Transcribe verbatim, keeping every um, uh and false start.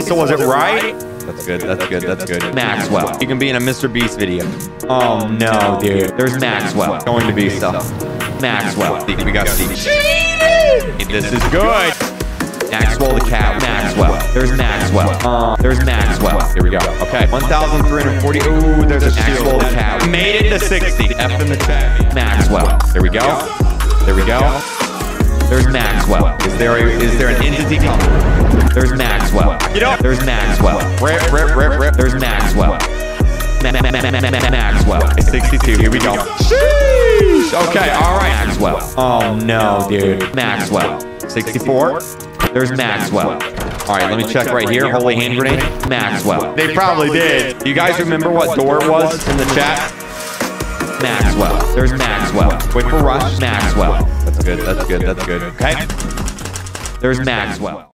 So was it right? That's good, that's good, that's good. Maxwell. You can be in a Mister Beast video. Oh no, dude. There's Maxwell. Going to be so. Maxwell. We got Steve. This is good. Maxwell the cat. Maxwell. There's Maxwell. Uh, there's Maxwell. Here we go. Okay. one thousand three hundred forty. Ooh, there's a Maxwell the cat. Made it to sixty. F in the chat. Maxwell. There we go. There we go. There's Maxwell. Is there a, is there an entity coming? There's Maxwell. You know, there's Maxwell. Rip, rip, rip, rip. There's Maxwell. Ma ma ma ma ma ma Maxwell. sixty-two. Here we go. Sheesh. Okay. All right. Maxwell. Oh no, dude. Maxwell. sixty-four. There's Maxwell. All right. Let me check right here. Holy hand grenade. Maxwell. They probably did. Do you guys remember what door it was in the chat? Maxwell. There's Maxwell. Wait for rush. Maxwell. That's good. That's good. That's good. Okay. There's Maxwell.